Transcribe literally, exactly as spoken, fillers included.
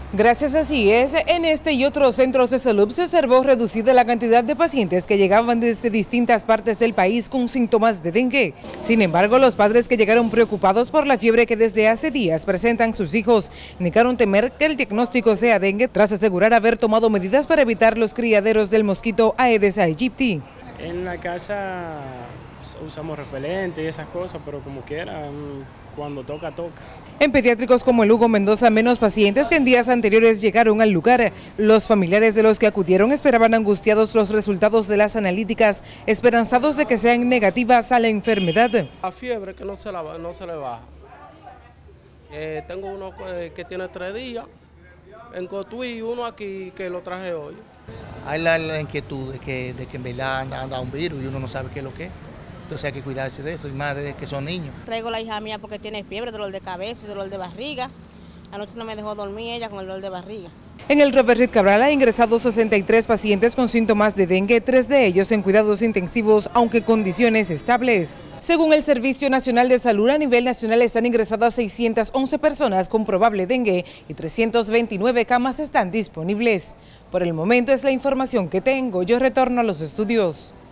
Gracias a C I E S, en este y otros centros de salud se observó reducida la cantidad de pacientes que llegaban desde distintas partes del país con síntomas de dengue. Sin embargo, los padres que llegaron preocupados por la fiebre que desde hace días presentan sus hijos, negaron temer que el diagnóstico sea dengue tras asegurar haber tomado medidas para evitar los criaderos del mosquito Aedes aegypti. En la casa usamos repelente y esas cosas, pero como quiera, cuando toca, toca. En pediátricos como el Hugo Mendoza, menos pacientes que en días anteriores llegaron al lugar. Los familiares de los que acudieron esperaban angustiados los resultados de las analíticas, esperanzados de que sean negativas a la enfermedad. La fiebre que no se, la, no se le baja. Eh, tengo uno que tiene tres días en Cotuí y uno aquí que lo traje hoy. Hay la, la inquietud de que, de que en verdad anda, anda un virus y uno no sabe qué es lo que es. Entonces hay que cuidarse de eso, y más desde que son niños. Traigo a la hija mía porque tiene fiebre, dolor de cabeza y dolor de barriga. Anoche no me dejó dormir ella con el dolor de barriga. En el Robert Reed Cabral ha ingresado sesenta y tres pacientes con síntomas de dengue, tres de ellos en cuidados intensivos, aunque condiciones estables. Según el Servicio Nacional de Salud, a nivel nacional están ingresadas seiscientas once personas con probable dengue y trescientas veintinueve camas están disponibles. Por el momento es la información que tengo. Yo retorno a los estudios.